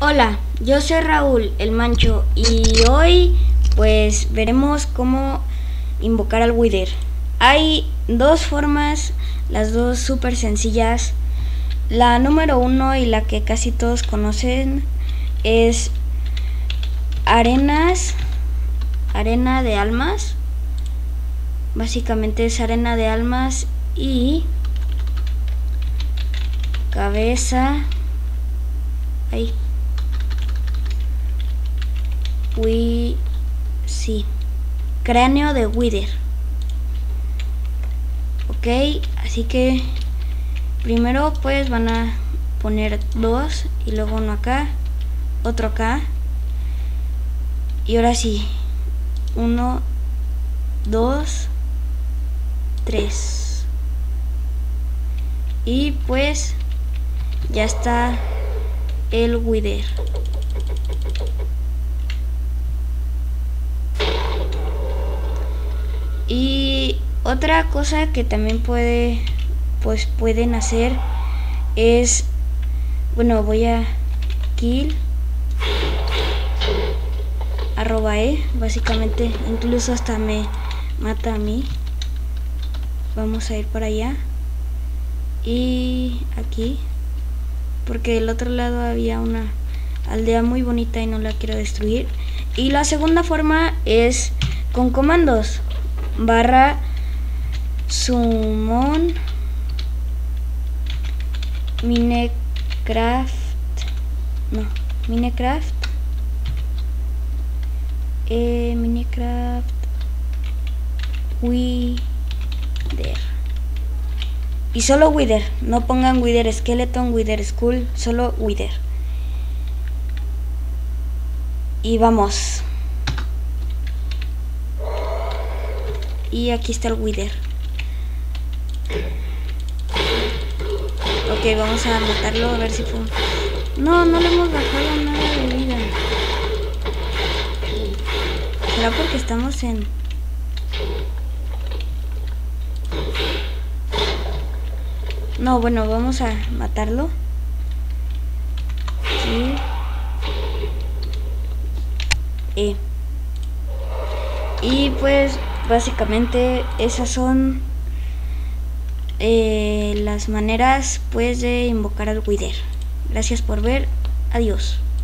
Hola, yo soy Raúl, el Mancho, y hoy pues veremos cómo invocar al Wither. Hay dos formas, las dos súper sencillas. La número uno y la que casi todos conocen es arena de almas. Básicamente es arena de almas y cabeza. Ahí. Sí, cráneo de Wither. Ok, así que primero pues van a poner dos y luego uno acá, otro acá, y ahora sí, 1, 2, 3, y pues ya está el Wither. Y otra cosa que también pueden hacer es, bueno, voy a kill @e, básicamente incluso hasta me mata a mí. Vamos a ir para allá y aquí, porque del otro lado había una aldea muy bonita y no la quiero destruir. Y la segunda forma es con comandos: /summon minecraft Wither. Y solo Wither, no pongan Wither Skeleton, Wither Skull, solo Wither. Y vamos. Y aquí está el Wither. Ok, vamos a matarlo a ver si fue. No le hemos bajado nada de vida. ¿Será porque estamos en...? No, bueno, vamos a matarlo. Y pues básicamente esas son las maneras pues de invocar al Wither. Gracias por ver, adiós.